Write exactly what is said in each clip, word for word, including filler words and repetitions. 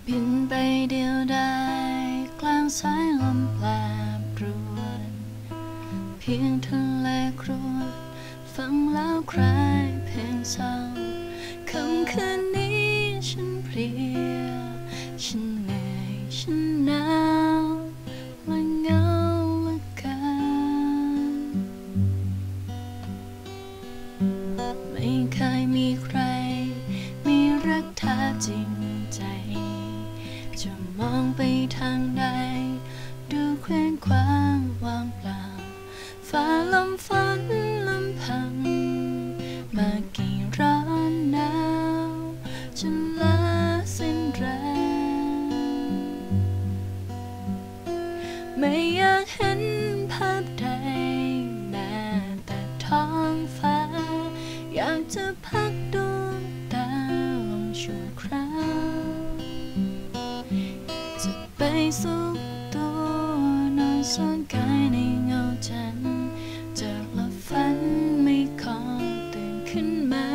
บินไปเดียวดายกลางสายลมแปรปรวนเพียงทะเลครวญฟังแล้วคลายเพลงเศร้าคำคืนนี้ฉันเพลียฉันเหนื่อยฉันหนาวและเหงาเหลือเกินไม่เคยมีใครมีรักแท้จริงใจจะมองไปทางใดดูเคว้งคว้างว่างเปล่าฟ้าลมฝนลำพังมากี่ร้อนหนาวจนล้าสิ้นแรงไม่อยากเห็นภาพใดแม้แต่ท้องฟ้าอยากจะพักดวงตาลงชั่วคราวจะไปสุขตัวนอนซ่อนกายในเงาจันทร์จะหลับฝันไม่ขอตื่นขึ้นมา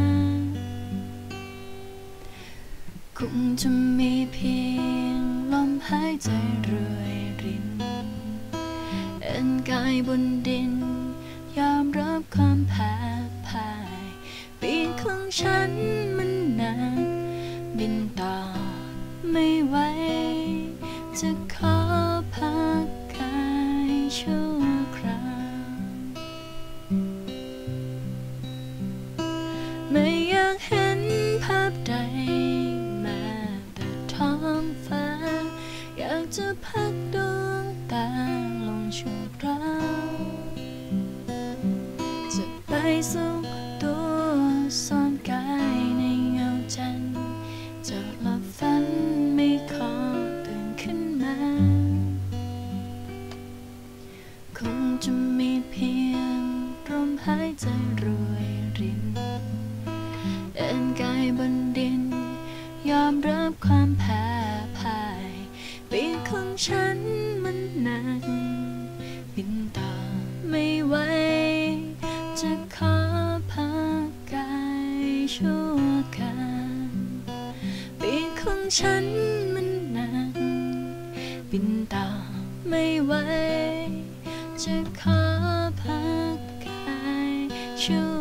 คงจะมีเพียงลมหายใจรวยรินเอ็นกายบนดินยอมรับความแพ้พ่ายปีกของฉันมันหนักบินต่อไม่ไหวจะขอพักกายชั่วคราวไม่อยากเห็นภาพใดแม้แต่ท้องฟ้าอยากจะพักดวงตาลงชั่วคราวจะไปสุขตัวซ่อนกายในเงาจันทร์จะหลับฝันไม่ขอตื่นขึ้นมาคงจะมีเพียงลมหายใจรวยรินเอ็นกายบนดินยอมรับความแพ้พ่ายปีกของฉันมันหนักบินต่อไม่ไหวจะขอพักกายชั่วคราวปีกของฉันมันหนักบินต่อไม่ไหวจะขอพักกายชั่ว